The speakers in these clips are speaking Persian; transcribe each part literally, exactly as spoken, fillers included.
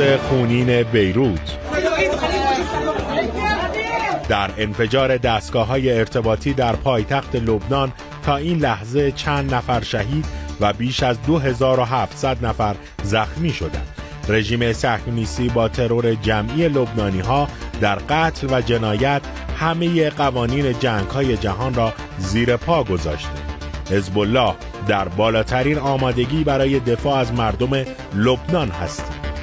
خونین بیروت. در انفجار دستگاه‌های ارتباطی در پایتخت لبنان تا این لحظه چند نفر شهید و بیش از دو هزار و هفتصد نفر زخمی شدند. رژیم صهیونیستی با ترور جمعی لبنانی‌ها در قتل و جنایت همه قوانین جنگ‌های جهان را زیر پا گذاشته. حزب الله در بالاترین آمادگی برای دفاع از مردم لبنان است.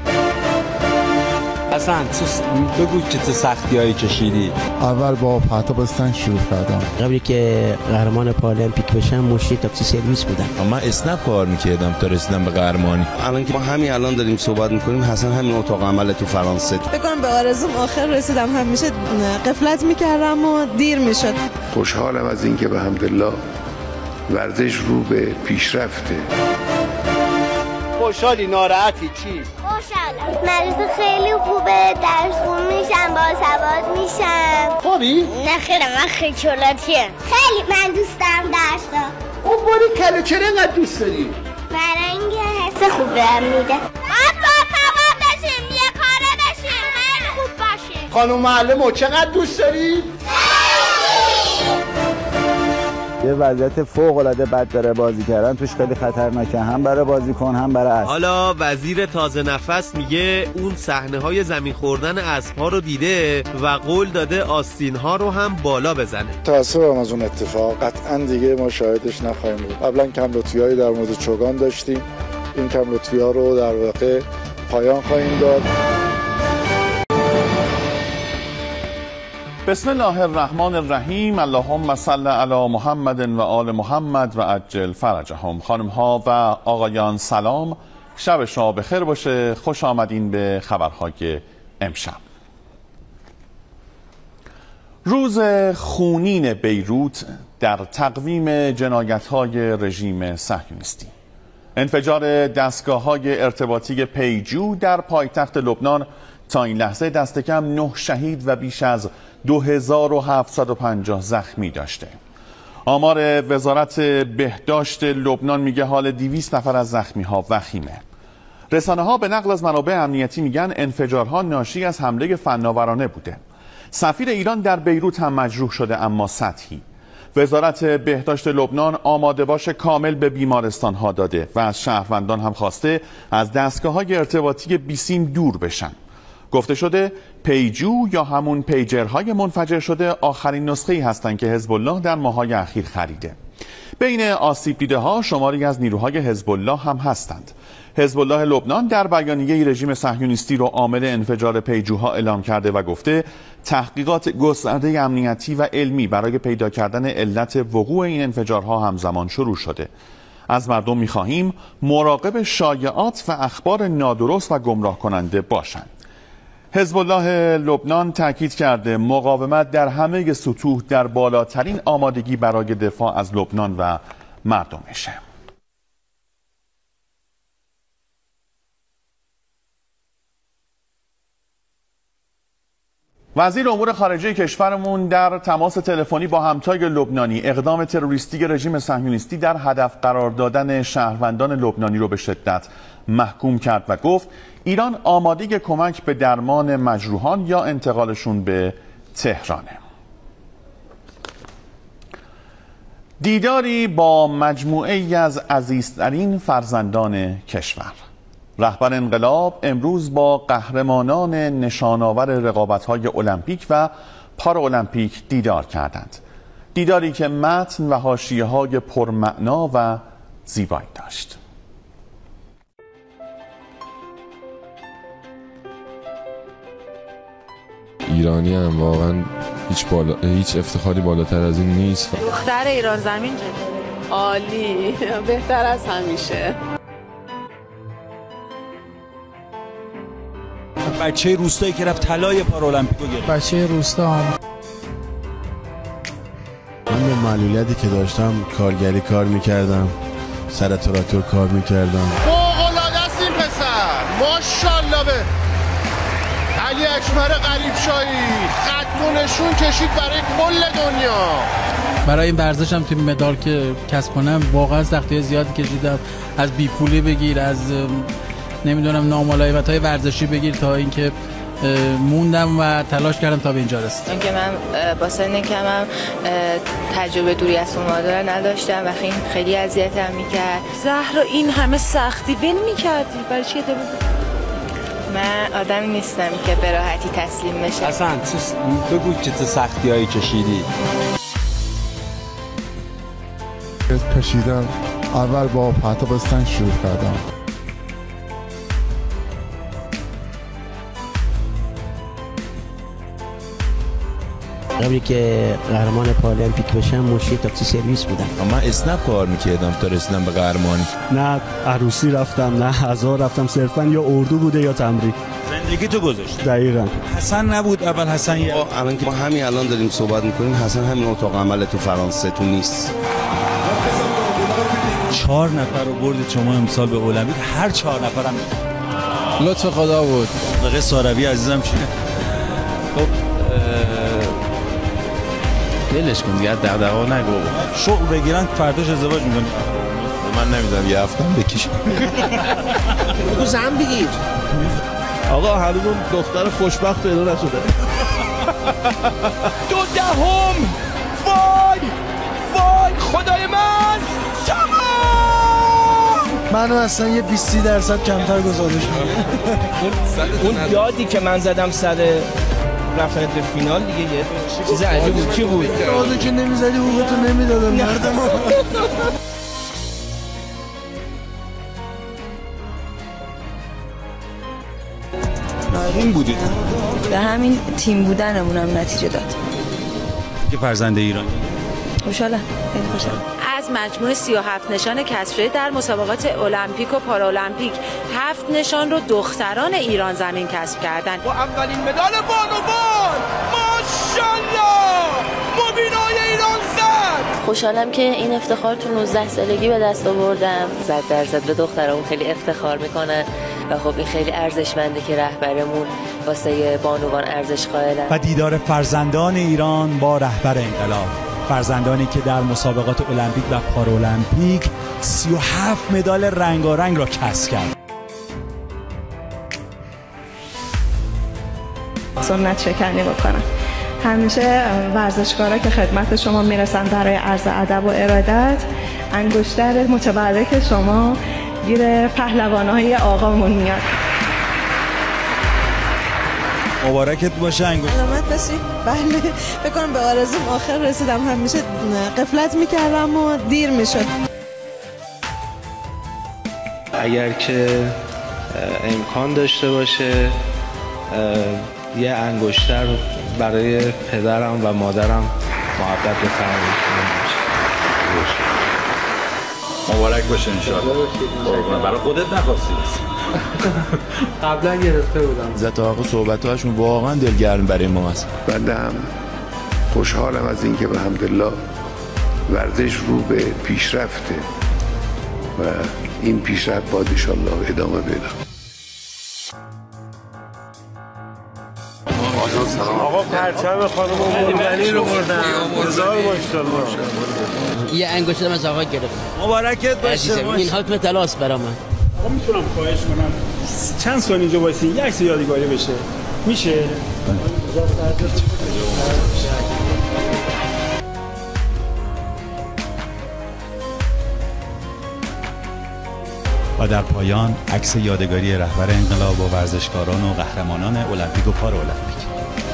حسن بگو که تو سختی هایی کشیدی. اول با پرتو بستن شروع کردم. قبلی که قهرمان پارالمپیک بشم مشتری تاکسی سرویس بودم. من اسنپ کار میکردم تا رسیدم به قهرمانی. الان که ما همین الان داریم صحبت میکنیم حسن همین اتاق عمل تو فرانسه. فکر کنم به آرزوم آخر رسیدم. همیشه غفلت میکردم و دیر میشد. خوشحالم از اینکه به حمدالله ورزش رو به پیشرفته. خوشحالی ناراحتی چی؟ خوشحالم. مریض خیلی خوبه، درس خون میشم، باسواد میشم. خوبی؟ نه خیلی، من خجالتیه. خیلی من دوست دارم درسا. اون باری کلو چرا اینقدر دوست داری؟ برای اینکه حس خوب بهم میده. باید باسواد بشیم، یه کاره بشیم، خیلی خوب باشیم. خانم معلمو چقدر دوست داری؟ یه وضعیت فوق العاده بد داره بازی کردن توش، خیلی خطرناکه هم برای بازیکن هم برای اسب. حالا وزیر تازه نفس میگه اون صحنه های زمین خوردن اسب‌ها رو دیده و قول داده آستین ها رو هم بالا بزنه. تأسفم از اون اتفاق، قطعا دیگه ما شاهدش نخواهیم بود. قبلا کم لطفی‌هایی در مورد چوگان داشتیم، این کم لطفی‌ها رو در واقع پایان خواهیم داد. بسم الله الرحمن الرحیم. اللهم صل علی محمد و آل محمد و عجل فرجهم. خانم ها و آقایان سلام، شب شما بخیر باشه. خوش آمدین به خبرهای امشب. روز خونین بیروت در تقویم جنایت‌های رژیم صهیونیستی. انفجار دستگاه‌های ارتباطی پیجو در پایتخت لبنان تا این لحظه دست کم نه شهید و بیش از دو هزار و هفتصد و پنجاه زخمی داشته. آمار وزارت بهداشت لبنان میگه حال دویست نفر از زخمی ها وخیمه. رسانه ها به نقل از منابع امنیتی میگن انفجارها ناشی از حمله فناورانه بوده. سفیر ایران در بیروت هم مجروح شده اما سطحی. وزارت بهداشت لبنان آماده باش کامل به بیمارستان ها داده و از شهروندان هم خواسته از دستگاه های ارتباطی بیسیم دور بشن. گفته شده پیجو یا همون پیجرهای منفجر شده آخرین نسخه‌ای هستند که حزب الله در ماه‌های اخیر خریده. بین آسیب دیده ها شماری از نیروهای حزب الله هم هستند. حزب الله لبنان در بیانیه رژیم صهیونیستی رو عامل انفجار پیجوها اعلام کرده و گفته تحقیقات گسترده امنیتی و علمی برای پیدا کردن علت وقوع این انفجارها همزمان شروع شده. از مردم می‌خواهیم مراقب شایعات و اخبار نادرست و گمراه کننده باشند. حزب الله لبنان تاکید کرده مقاومت در همه سطوح در بالاترین آمادگی برای دفاع از لبنان و مردمشه. وزیر امور خارجه کشورمون در تماس تلفنی با همتای لبنانی اقدام تروریستی رژیم صهیونیستی در هدف قرار دادن شهروندان لبنانی رو به شدت محکوم کرد و گفت ایران آماده کمک به درمان مجروحان یا انتقالشون به تهرانه. دیداری با مجموعه ای از عزیزترین فرزندان کشور. رهبر انقلاب امروز با قهرمانان نشان‌آور رقابت‌های المپیک و پارالمپیک دیدار کردند. دیداری که متن و حاشیه‌های پرمعنا و زیبایی داشت. ایرانی هم واقعا هیچ بالا... هیچ افتخاری بالاتر از این نیست. دختر ایران زمین عالی، بهتر از همیشه. بچه روستایی که رفت طلای پارالمپیکو گرفت. بچه روستا هم من به معلولیتی که داشتم کارگری کار میکردم، سر تراکتور کار میکردم. فوق‌العاده است این پسر، ماشاءالله. به علی اکبر غریب شاهی خط و نشون کشید برای کل دنیا. برای این ورزشم توی مدال که کسب کنم واقعا سختی زیادی کشیدم، از بی پولی بگیر، از نمیدونم ناملایمت‌های ورزشی بگیر تا اینکه موندم و تلاش کردم تا به اینجا رسیدم. چون که من با سن کمم تجربه دوری از اون مادر نداشتم و خیلی خیلی اذیتم میکرد. زهرا این همه سختی ول میکردی برای چی ادامه بدی؟ من آدمی نیستم که به راحتی تسلیم بشم. اصلا بگو که چه سختیایی کشیدی. کشیدم اول با پرتاب استنگ شروع کردم. قبلی که قهرمان پارالمپیک بشم مشتری تاکسی سرویس بودم. من اسنپ کار میکردم تا رسیدم به قهرمانی. نه عروسی رفتم نه هزار رفتم، صرفا یا اردو بوده یا تمرین. زندگی تو گذاشت. دقیقاً. حسن نبود اول حسن یه الان که ما همین الان داریم صحبت میکنیم حسن همین اتاق عمل تو فرانسه تو نیست. چهار نفر رو بردید شما امسال به المپیک، هر چهار نفرم لطف خدا بود. آقای ساروی عزیزم چیه؟ خب دلش کن دیگه دغدغه‌ها نگو. شغل بگیرن فرداش ازدواج می‌کنی. من نمیدونم یه هفتم بکشم. بگو زن بگیر. آقا هنوز اون دختر خوشبخت پیدا نشده. دو دهم. وای وای خدای من تمام. منو اصلا یه بیست درصد کمتر گزارش میده. اون دادی که من زدم سر رفتن به فینال دیگه یه چیز عجیبی بود. کی بود؟ دادو که نمیزدی حقوقتو نمیدادم مردم. این بودید. به همین تیم بودنمونم نتیجه داد. که فرزند ایرانی. خوشحالم. خیلی خوشحالم. از مجموع سی و هفت نشان کسب شده در مسابقات المپیک و پارالمپیک هفت نشان رو دختران ایران زمین کسب کردن. با اولین مدال بانوان ماشاءالله مبینای ایران زد. خوشحالم که این افتخار تو نوزده سالگی به دست آوردم. صد درصد به دخترامون خیلی افتخار میکنن و خب این خیلی ارزشمنده که رهبرمون واسه بانوان ارزش قائلن. و دیدار فرزندان ایران با رهبر انقلاب، فرزندانی که در مسابقات المپیک و پارالمپیک سی و هفت مدال رنگارنگ را کسب کرد. سنت شکنی بکنن. همیشه ورزشکارا که خدمت شما میرسن برای عرض ادب و ارادت، انگشتر متبرک شما گیر پهلوانای آقامون میاد. مبارکت باشه انگشت. سلامت باشی. بله فکر کنم به آرزوم آخر رسیدم. همیشه غفلت میکردم و دیر میشد. اگر که امکان داشته باشه یه انگشتر برای پدرم و مادرم محبت بفرمایید. مبارک باشه انشاءالله. برای خودت نخواستی؟ قبلا گرفته بودم. زتاق صحبت‌هاشون واقعا دلگرم برای ما است. بنده هم خوشحالم از اینکه به حمدالله ورزش رو به پیشرفته و این پیشرفت باید انشاءالله ادامه پیدا. آقا پرچم خانم مومنی رو بردن. هزار ماشاءالله. یه انگشتر از آقا گرفت. مبارکت باشه. این حکم طلاست برام. آقا میتونم خواهش کنم چند ثانیه اینجا وایسین یه عکس یادگاری بشه؟ میشه؟ و در پایان عکس یادگاری رهبر انقلاب و ورزشکاران و قهرمانان المپیک و پارالمپیک.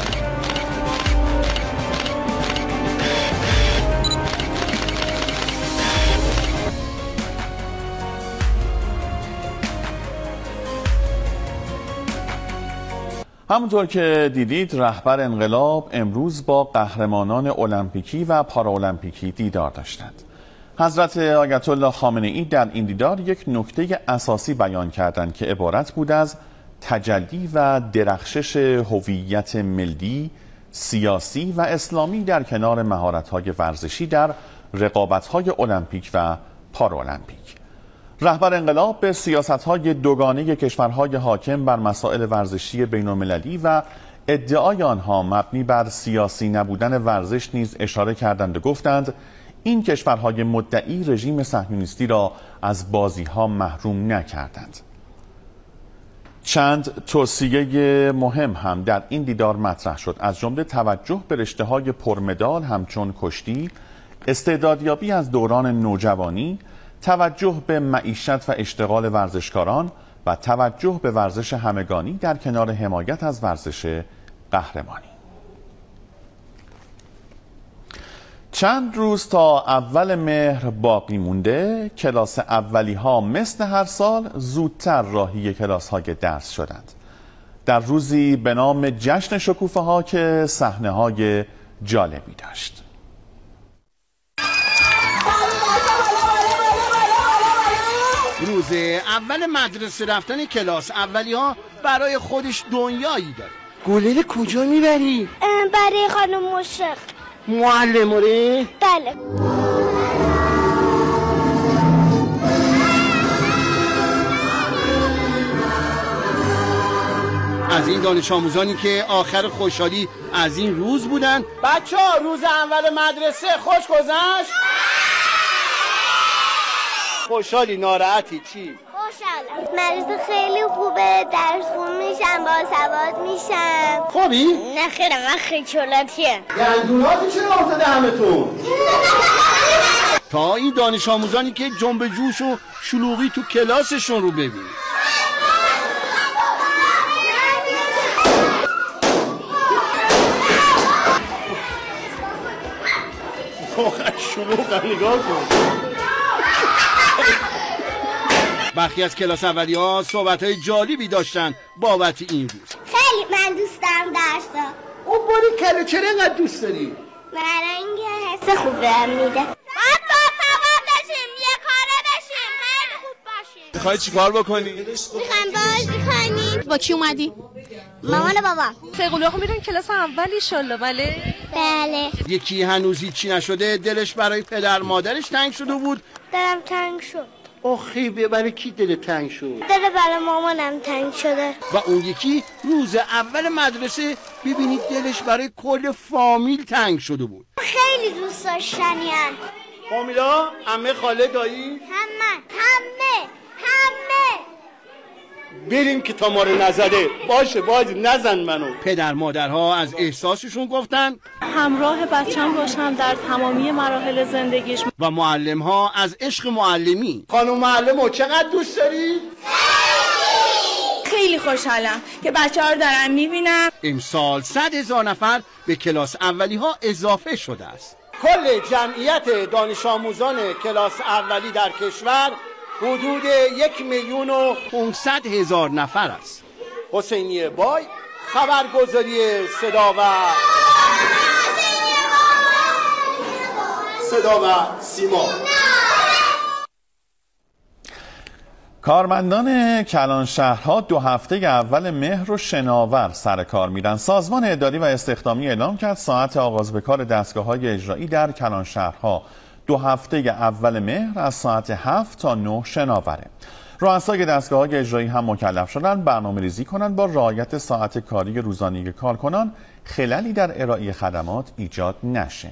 همونطور که دیدید رهبر انقلاب امروز با قهرمانان المپیکی و پارالمپیکی دیدار داشتند. حضرت آیت الله خامنه ای در این دیدار یک نکته اساسی بیان کردند که عبارت بود از تجلی و درخشش هویت ملی، سیاسی و اسلامی در کنار مهارت‌های ورزشی در رقابت‌های المپیک و پارالمپیک. رهبر انقلاب به سیاست‌های دوگانه کشورهای حاکم بر مسائل ورزشی بین‌المللی و ادعای آنها مبنی بر سیاسی نبودن ورزش نیز اشاره کردند و گفتند این کشورهای مدعی رژیم صهیونیستی را از بازی‌ها محروم نکردند. چند توصیه مهم هم در این دیدار مطرح شد، از جمله توجه به رشته‌های پرمدال همچون کشتی، استعدادیابی از دوران نوجوانی، توجه به معیشت و اشتغال ورزشکاران و توجه به ورزش همگانی در کنار حمایت از ورزش قهرمانی. چند روز تا اول مهر باقی مونده، کلاس اولی ها مثل هر سال زودتر راهی کلاس های درس شدند. در روزی به نام جشن شکوفه ها که صحنه های جالبی داشت. روز اول مدرسه رفتن کلاس اولی ها برای خودش دنیایی داره. گلل کجا میبری؟ برای خانم مشرق. معلم اره؟ بله. از این دانش آموزانی که آخر خوشحالی از این روز بودن. بچه ها روز اول مدرسه خوش گذشت؟ خوشحالی ناراحتی چی؟ خوشحالم. مدرسه خیلی خوبه، درس خون میشم، باسواد میشم. خوبی؟ نه خیلی، من خیچولاتیه. گندوناتی چرا افتاده همتون؟ تا این دانش آموزانی که جنب جوش و شلوغی تو کلاسشون رو ببینید. واقعا شلوغ نگاه کن. برخی از کلاس اولی ها صحبت های جالبی داشتن بابت این روز. خیلی من دوست دارم درسا. او باری کله چرا اینقدر دوست داری؟ برای اینکه حس خوب بهم میده. باید باسواد بشیم، یه کاره بشیم، خیلی خوب باشیم. میخوای چیکار بکنی؟ میخوایم بازی کنیم. با کی اومدی؟ مامان و بابام. خیلی ها میرن کلاس اول ان شاءالله. بله بله. یکی هنوز هیچی نشده، دلش برای پدر مادرش تنگ شده بود. دلم تنگ شد. آخی برای کی دل تنگ شد؟ دل برای مامانم تنگ شده. و اون یکی روز اول مدرسه ببینید دلش برای کل فامیل تنگ شده بود. خیلی دوست داشتنی‌ان. فامیلا، عمه، خاله، دایی؟ همه همه همه. بریم که تا ما رو نزده. باشه بازی نزن منو. پدر مادرها از احساسشون گفتن همراه بچم باشم در تمامی مراحل زندگیش. و معلم ها از عشق معلمی. خانم معلمو چقدر دوست داری؟ خیلی خوشحالم که بچه ها رو دارم میبینم. امسال صد هزار نفر به کلاس اولی ها اضافه شده است. کل جمعیت دانش آموزان کلاس اولی در کشور حدود یک میلیون و پانصد هزار نفر است. حسینی بای، خبرگزاری صدا و صدا و سیما. کارمندان کلانشهرها دو هفته اول مهر رو شناور سر کار میرن. سازمان اداری و استخدامی اعلام کرد ساعت آغاز به کار دستگاه‌های اجرایی در کلانشهرها دو هفته اول مهر از ساعت هفت تا نه شناوره. رؤسای دستگاه‌های اجرایی هم مکلف شدن برنامه‌ریزی کنند با رعایت ساعت کاری روزانه کارکنان خللی در ارائه خدمات ایجاد نشه.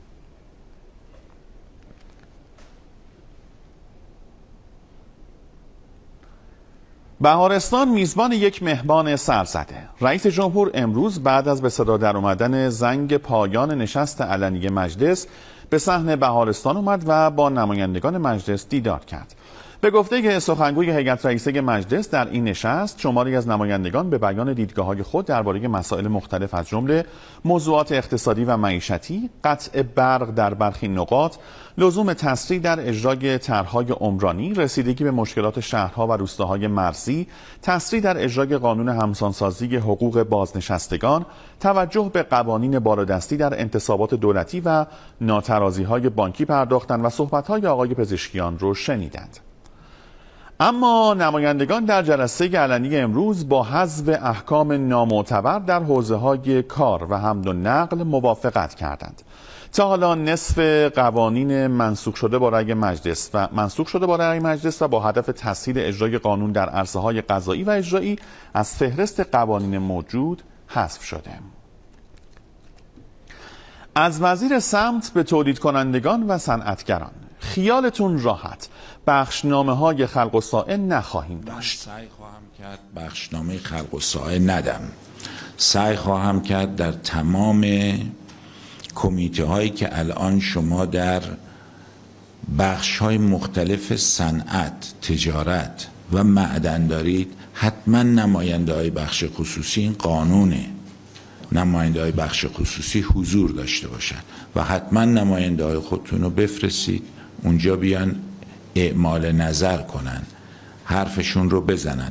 بهارستان میزبان یک مهمان سرزده. رئیس جمهور امروز بعد از به صدا در اومدن زنگ پایان نشست علنی مجلس به صحن بهارستان اومد و با نمایندگان مجلس دیدار کرد. به گفته سخنگوی هیئت رئیسه مجلس در این نشست شماری از نمایندگان به بیان دیدگاه‌های خود درباره مسائل مختلف از جمله موضوعات اقتصادی و معیشتی، قطع برق در برخی نقاط، لزوم تسریع در اجرای طرح‌های عمرانی، رسیدگی به مشکلات شهرها و روستاهای مرزی، تسریع در اجرای قانون همسانسازی حقوق بازنشستگان، توجه به قوانین بالادستی در انتصابات دولتی و ناترازی‌های بانکی پرداختند و صحبت‌های آقای پزشکیان رو شنیدند. اما نمایندگان در جلسه علنی امروز با حذف احکام نامعتبر در حوزه‌های کار و حمل و نقل موافقت کردند. تا حالا نصف قوانین منسوخ شده با رأی مجلس و منسوخ شده با رأی مجلس و با هدف تسهیل اجرای قانون در عرصه‌های قضایی و اجرایی از فهرست قوانین موجود حذف شده. از وزیر سمت به تولید کنندگان و صنعتگران. خیالتون راحت، بخشنامه های خلق و سائه نخواهیم داشت. سعی خواهم کرد بخشنامه خلق و سائه ندم. سعی خواهم کرد در تمام کمیته هایی که الان شما در بخش های مختلف صنعت، تجارت و معدن دارید، حتما نماینده های بخش خصوصی، این قانونه، نماینده های بخش خصوصی حضور داشته باشن و حتما نماینده های خودتون رو بفرستید اونجا بیان اعمال نظر کنن، حرفشون رو بزنن.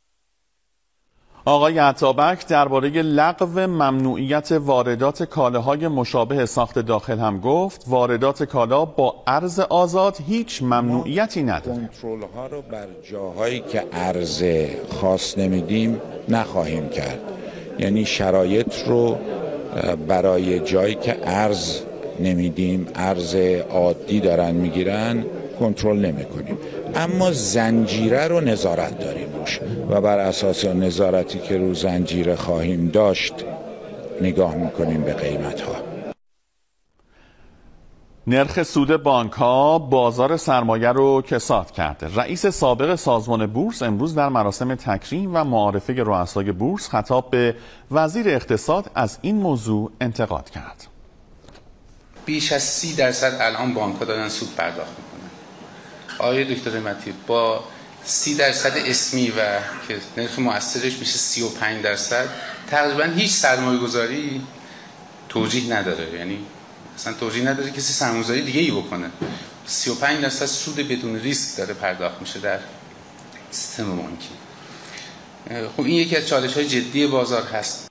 آقای عطابک درباره لغو ممنوعیت واردات کالاهای مشابه ساخت داخل هم گفت واردات کالا با ارز آزاد هیچ ممنوعیتی نداره. کنترل ها رو بر جاهایی که ارز خاص نمیدیم نخواهیم کرد، یعنی شرایط رو برای جایی که ارز نمیدیم، ارز عادی دارن میگیرن، کنترل نمی کنیم، اما زنجیره رو نظارت داریم روش و بر اساس نظارتی که رو زنجیره خواهیم داشت نگاه میکنیم به قیمت ها. نرخ سود بانک ها بازار سرمایه رو کساد کرده. رئیس سابق سازمان بورس امروز در مراسم تکریم و معارفه رؤسای بورس خطاب به وزیر اقتصاد از این موضوع انتقاد کرد. بیش از سی درصد الان بانک ها دارن سود پرداخت میکنن. آقای دکتر نعمتی، با سی درصد اسمی و که نرخ مؤثرش میشه سی و پنج درصد، تقریبا هیچ سرمایه گذاری توجیه نداره، یعنی اصلا توجیه نداره کسی سرمایه‌گذاری دیگه ای بکنه. سی و پنج درصد سود بدون ریسک داره پرداخت میشه در سیستم بانکی. خب این یکی از چالش‌های جدی بازار هست.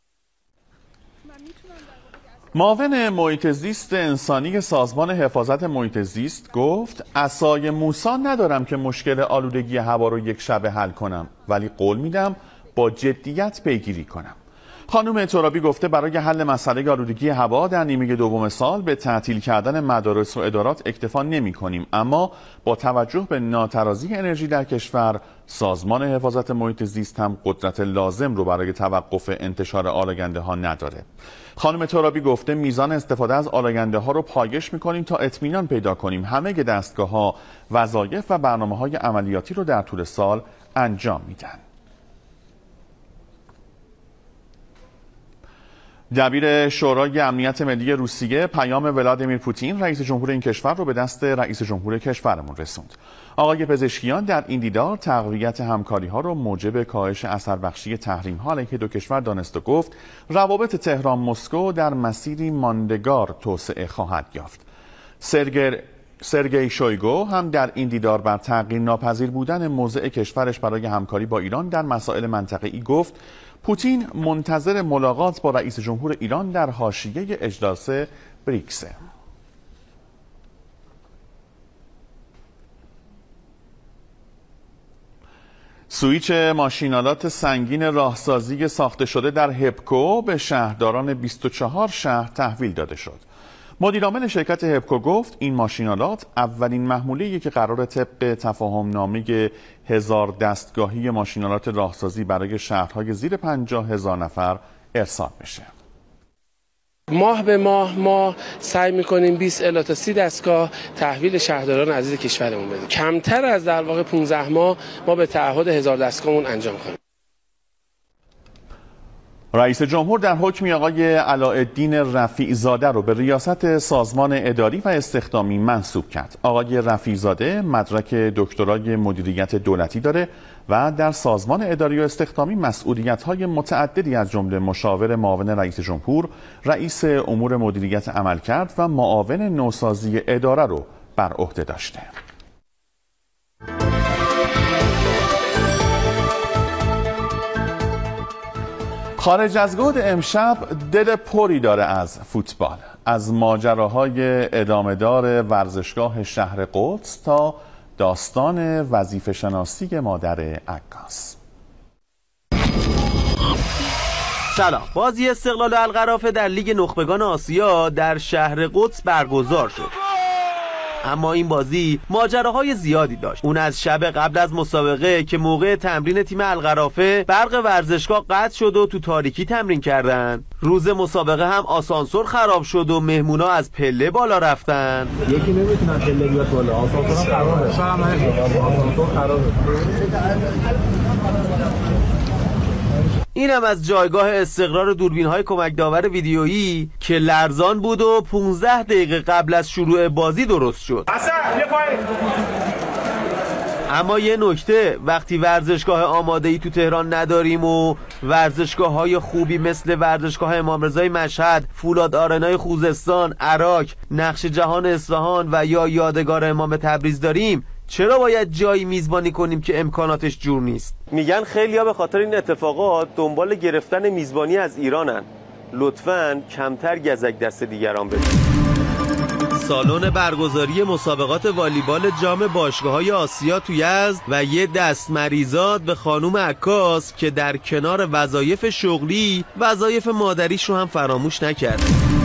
معاون محیط زیست انسانی سازمان حفاظت محیط زیست گفت عصای موسی ندارم که مشکل آلودگی هوا رو یک شبه حل کنم، ولی قول میدم با جدیت پیگیری کنم. خانم ترابی گفته برای حل مسئله آلودگی هوا در نیمه دوم سال به تعطیل کردن مدارس و ادارات اکتفا نمی کنیم، اما با توجه به ناترازی انرژی در کشور سازمان حفاظت محیط زیست هم قدرت لازم رو برای توقف انتشار آلاگنده ها نداره. خانم ترابی گفته میزان استفاده از آلاگنده ها رو پایش می کنیم تا اطمینان پیدا کنیم همه دستگاه ها وظایف و برنامه های عملیاتی رو در طول سال انجام میدن. دبیر شورای امنیت ملی روسیه پیام ولادیمیر پوتین رئیس جمهور این کشور رو به دست رئیس جمهور کشورمون رسوند. آقای پزشکیان در این دیدار تقویت همکاری ها رو موجب کاهش اثر بخشی تحریم ها علیه دو کشور دانست و گفت روابط تهران مسکو در مسیری ماندگار توسعه خواهد یافت. سرگی سرگئی شویگو هم در این دیدار بر تغییر ناپذیر بودن موضع کشورش برای همکاری با ایران در مسائل منطقه‌ای گفت پوتین منتظر ملاقات با رئیس جمهور ایران در حاشیه اجلاس بریکس. سویچ ماشینالات سنگین راهسازی ساخته شده در هپکو به شهرداران بیست و چهار شهر تحویل داده شد. مدیرعامل شرکت هپکو گفت این ماشینالات اولین محموله‌ای که قرار طبق تفاهم نامه هزار دستگاهی ماشینالات راهسازی برای شهرهای زیر پنجاه هزار نفر ارسال بشه. ماه به ماه ما سعی میکنیم بیست الی تا سی دستگاه تحویل شهرداران عزیز کشورمون بدیم. کمتر از در واقع پانزده ماه ما به تعهد هزار دستگاهمون انجام کنیم. رئیس جمهور در حکمی آقای علاءالدین رفیع‌زاده رو به ریاست سازمان اداری و استخدامی منصوب کرد. آقای رفیع‌زاده مدرک دکترای مدیریت دولتی داره و در سازمان اداری و استخدامی مسئولیت‌های متعددی از جمله مشاور معاون رئیس جمهور، رئیس امور مدیریت عملکرد و معاون نوسازی اداره رو بر عهده داشته. خارج از گود امشب دل پری داره از فوتبال، از ماجراهای ادامه‌دار ورزشگاه شهر قدس تا داستان وظیفه شناسی مادر عکاس. سلام. بازی استقلال القرافه در لیگ نخبگان آسیا در شهر قدس برگزار شد. اما این بازی ماجراهای زیادی داشت. اون از شب قبل از مسابقه که موقع تمرین تیم القرافه برق ورزشگاه قطع شد و تو تاریکی تمرین کردن. روز مسابقه هم آسانسور خراب شد و مهمونا از پله بالا رفتن. یکی نمیتونه پله بیاد بالا، آسانسور خرابه. سلام علیکم. آسانسور خرابه. اینم از جایگاه استقرار دوربین‌های کمک داور ویدیویی که لرزان بود و پانزده دقیقه قبل از شروع بازی درست شد. اما یه نکته، وقتی ورزشگاه آماده‌ای تو تهران نداریم و ورزشگاه‌های خوبی مثل ورزشگاه امام رضای مشهد، فولاد آرنای خوزستان، عراق، نقش جهان اصفهان و یا یادگار امام تبریز داریم، چرا باید جایی میزبانی کنیم که امکاناتش جور نیست؟ میگن خیلیا به خاطر این اتفاقات دنبال گرفتن میزبانی از ایرانن. لطفاً کمتر گزک دست دیگران بدید. سالن برگزاری مسابقات والیبال جام باشگاه‌های آسیا تو یزد و یه دست مریزاد به خانم عکاس که در کنار وظایف شغلی وظایف مادریش رو هم فراموش نکرد.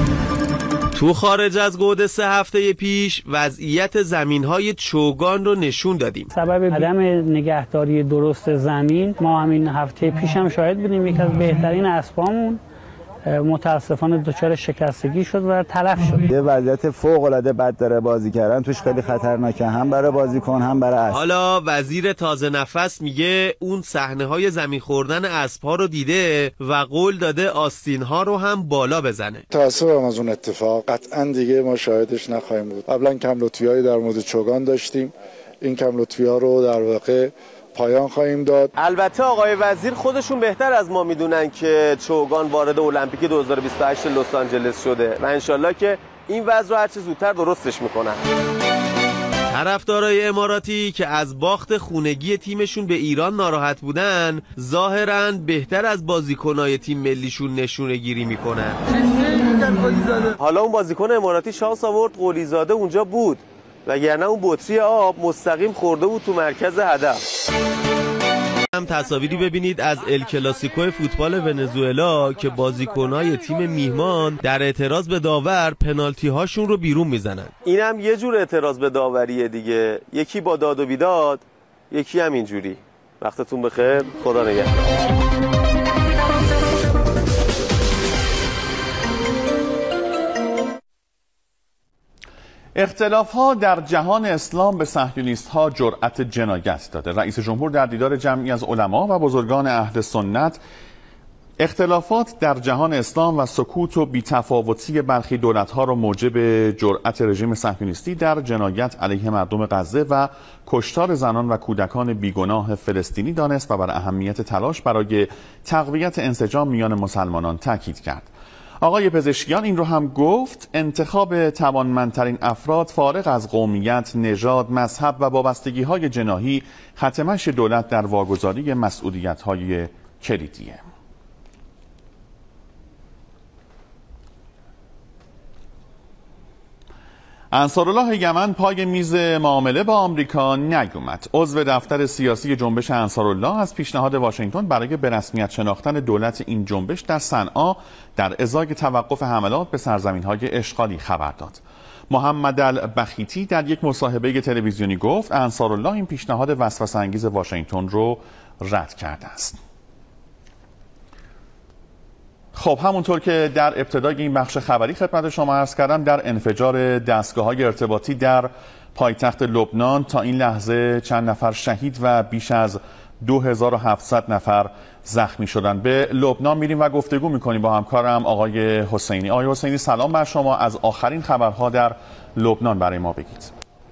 تو خارج از گود سه هفته پیش وضعیت زمین‌های چوگان رو نشون دادیم. سبب عدم نگهداری درست زمین ما همین هفته پیش هم شاهد بودیم. یک از بهترین اسبامون متاسفانه دچار شکستگی شد و تلف شد. یه وضعیت فوق العاده بد داره بازی کردن، توش خیلی خطرناکه، هم برای بازیکن هم برای اسب. حالا وزیر تازه نفس میگه اون صحنه‌های زمین خوردن اسب‌ها رو دیده و قول داده آستین‌ها رو هم بالا بزنه. تأسفم از اون اتفاق، قطعاً دیگه ما شاهدش نخواهیم بود. قبلا کم لطفی‌هایی در مورد چوگان داشتیم، این کم لطفی‌ها رو در واقع پایان خواهیم داد. البته آقای وزیر خودشون بهتر از ما میدونن که چوگان وارد المپیک دو هزار و بیست و هشت لس آنجلس شده و انشالله که این وضع رو هرچه زودتر درستش میکنن. طرفدارای اماراتی که از باخت خونگی تیمشون به ایران ناراحت بودن، ظاهراً بهتر از بازیکنای تیم ملیشون نشونه گیری میکنن. حالا اون بازیکن اماراتی شانس آورد قلیزاده اونجا بود، وگرنه اون بطری آب مستقیم خورده بود تو مرکز هدف. هم تصاویری ببینید از ال کلاسیکو فوتبال ونزوئلا که بازیکنای تیم میهمان در اعتراض به داور پنالتی هاشون رو بیرون میزنن. اینم یه جور اعتراض به داوریه دیگه، یکی با داد و بیداد، یکی هم اینجوری. وقتتون بخیر، خدا نگهدار. اختلاف‌ها در جهان اسلام به صهیونیست‌ها جرأت جنایت داده. رئیس جمهور در دیدار جمعی از علما و بزرگان اهل سنت اختلافات در جهان اسلام و سکوت و بی‌تفاوتی برخی دولت‌ها را موجب جرأت رژیم صهیونیستی در جنایت علیه مردم غزه و کشتار زنان و کودکان بیگناه فلسطینی دانست و بر اهمیت تلاش برای تقویت انسجام میان مسلمانان تاکید کرد. آقای پزشکیان این رو هم گفت انتخاب توانمندترین افراد فارغ از قومیت، نژاد، مذهب و وابستگی‌های جناحی ختمش دولت در واگذاری مسئولیت‌های کلیدیه. انصارالله یمن پای میز معامله با آمریکا نیومد. عضو دفتر سیاسی جنبش انصارالله از پیشنهاد واشنگتن برای به رسمیت شناختن دولت این جنبش در صنعا در ازای توقف حملات به سرزمین‌های اشغالی خبر داد. محمد البخیتی در یک مصاحبه تلویزیونی گفت انصارالله این پیشنهاد وسوسه‌انگیز واشنگتن رو رد کرده است. خب همونطور که در ابتدای این بخش خبری خدمت شما عرض کردم، در انفجار دستگاه‌های ارتباطی در پایتخت لبنان تا این لحظه چند نفر شهید و بیش از دو هزار و هفتصد نفر زخمی شدن. به لبنان میریم و گفتگو میکنیم با همکارم آقای حسینی. آقای حسینی سلام بر شما، از آخرین خبرها در لبنان برای ما بگید.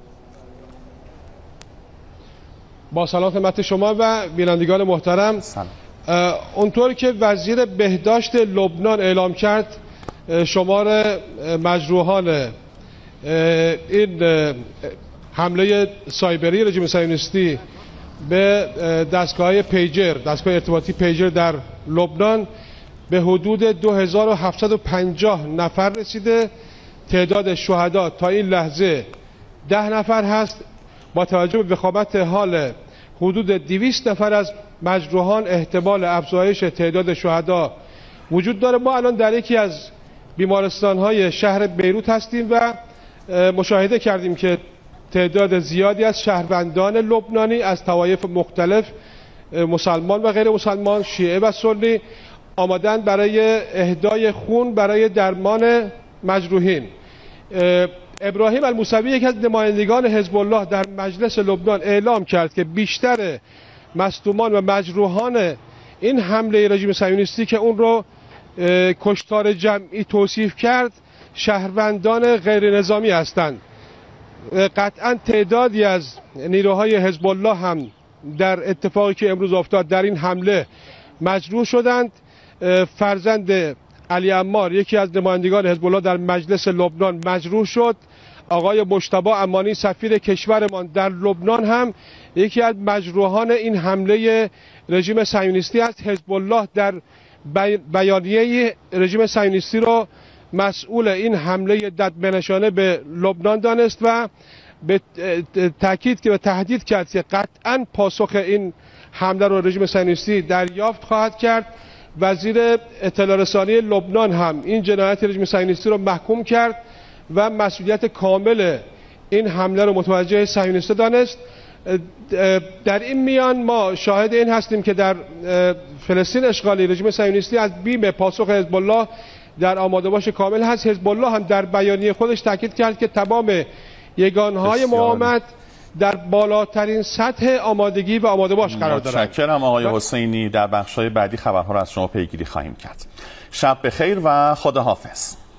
با سلام خدمت شما و بینندگان محترم. سلام. اونطور که وزیر بهداشت لبنان اعلام کرد، شمار مجروحان این حمله سایبری رژیم صهیونیستی به دستگاه پیجر، دستگاه ارتباطی پیجر در لبنان به حدود دو هزار و هفتصد و پنجاه نفر رسیده. تعداد شهدا تا این لحظه ده نفر هست. با توجه به وخامت حال حدود دویست نفر از مجروحان احتمال افزایش تعداد شهدا وجود داره. ما الان در یکی از بیمارستان‌های شهر بیروت هستیم و مشاهده کردیم که تعداد زیادی از شهروندان لبنانی از طوایف مختلف، مسلمان و غیر مسلمان، شیعه و سنی، آمدن برای اهدای خون برای درمان مجروحین. ابراهیم الموسوی، یک از نمایندگان حزب الله در مجلس لبنان، اعلام کرد که بیشتر مصدومان و مجروحان این حمله رژیم صهیونیستی که اون رو کشتار جمعی توصیف کرد، شهروندان غیر نظامی هستند. قطعا تعدادی از نیروهای حزب الله هم در اتفاقی که امروز افتاد در این حمله مجروح شدند. فرزند علی عمار، یکی از نمایندگان حزب الله در مجلس لبنان، مجروح شد. آقای مجتبی امانی، سفیر کشورمان در لبنان، هم یکی از مجروحان این حمله رژیم صهیونیستی است. حزب الله در بیانیه رژیم صهیونیستی را مسئول این حمله ددمنشانه به لبنان دانست و به تاکید که به تهدید کرد که قطعا پاسخ این حمله را رژیم صهیونیستی دریافت خواهد کرد. وزیر اطلاع رسانی لبنان هم این جنایت رژیم صهیونیستی را محکوم کرد و مسئولیت کامل این حمله را متوجه صهیونیستی دانست. در این میان ما شاهد این هستیم که در فلسطین اشغالی رژیم صهیونیستی از بیم پاسخ حزب الله در آماده باش کامل هست. حزب الله هم در بیانیه خودش تاکید کرد که تمام یگانهای مقاومت در بالاترین سطح آمادگی و آماده باش قرار دارند. متشکرم آقای حسینی. در بخش‌های بعدی خبرها را از شما پیگیری خواهیم کرد. شب بخیر و خداحافظ.